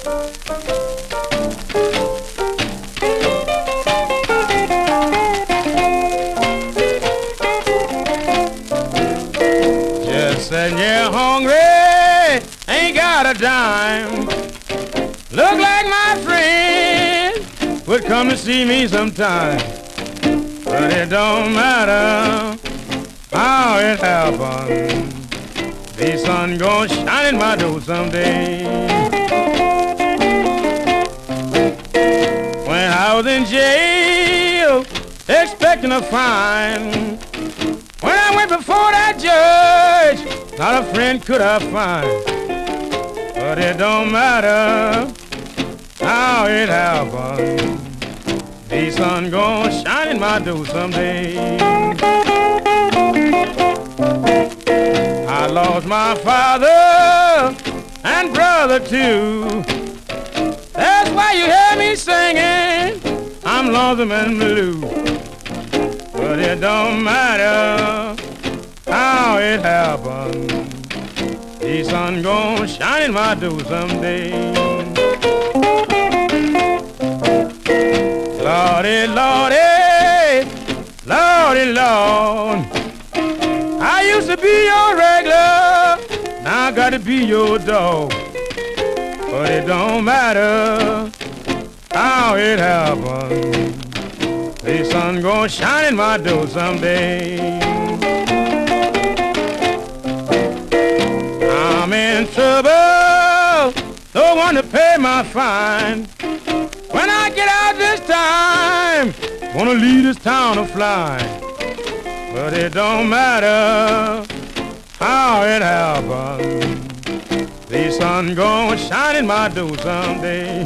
Just sitting here hungry, ain't got a dime. Look like my friend would come to see me sometime. But it don't matter how it happened. The sun gonna shine in my door someday. When I was in jail, expecting a fine, when I went before that judge, not a friend could I find. But it don't matter how it happened. The sun gonna shine in my door someday. I lost my father and brother too. That's why you hear me singing, I'm lonesome and blue. But it don't matter how it happened. The sun gonna shine in my door someday. Lordy, Lordy, Lordy, Lord, I used to be your regular, now I gotta be your dog. But it don't matter how it happened. The sun gonna shine in my door someday. I'm in trouble, no one to pay my fine. When I get out this time, gonna leave this town a-flying. But it don't matter how it happened. The sun gonna shine in my door someday.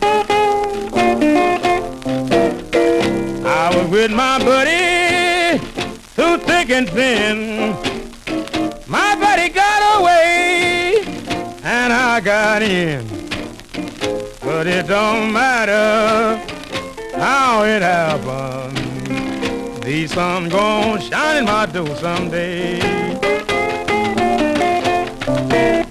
I was with my buddy through thick and thin. My buddy got away and I got in. But it don't matter how it happened. The sun gonna shine in my door someday.